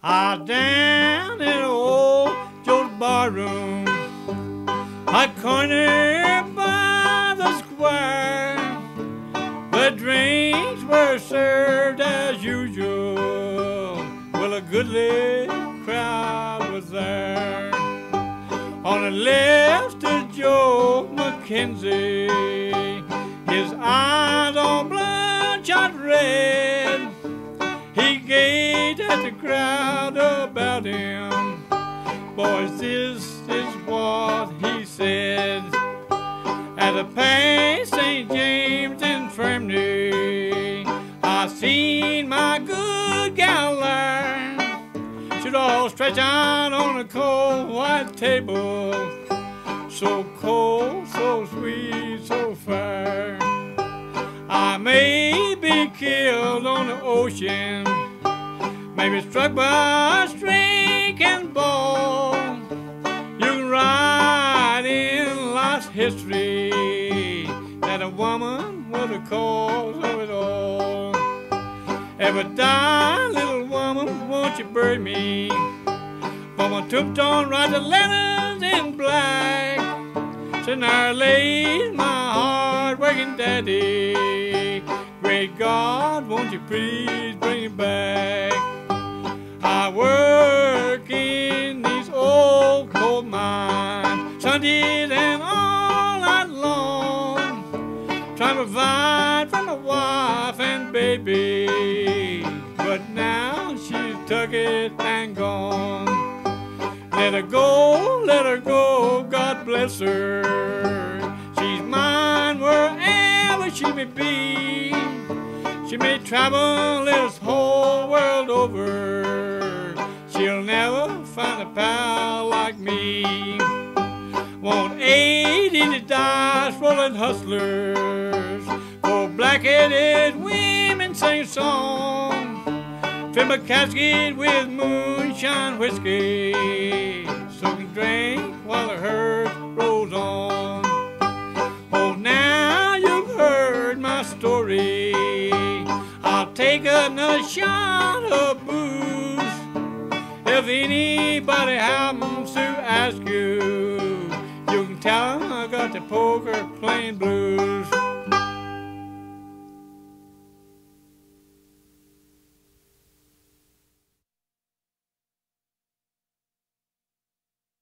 I was down in old Joe's barroom, a corner by the square. The drinks were served as usual. Well, a goodly crowd was there. On the left stood Joe McKenzie, his eyes on bloodshot red. He gazed at the crowd about him. Boys, this is what he said. At the past St. James Infirmary, I seen my good gal there. She'd all stretch out on a cold white table, so cold, so sweet, so fair. I may be killed on the ocean, maybe struck by a stricken ball. You can write in life's history that a woman was the cause of it all. Ever die, little woman, won't you bury me? For my tombstone write the letters in black. So now lays my hard-working daddy. Great God, won't you please bring it back? I work in these old coal mines, Sundays and all night long, trying to provide for my wife and baby. But now she's took it and gone. Let her go, God bless her. She's mine wherever she may be. She may travel this whole world over. She'll never find a pal like me. Won't aid in the dice rolling hustlers, for black-headed women sing a song. Fill my casket with moonshine whiskey, so we can drink while the hearse rolls on. Oh, now you've heard my story, I'll take another shot of booze. If anybody happens to ask you, you can tell them I got the poker playing blues.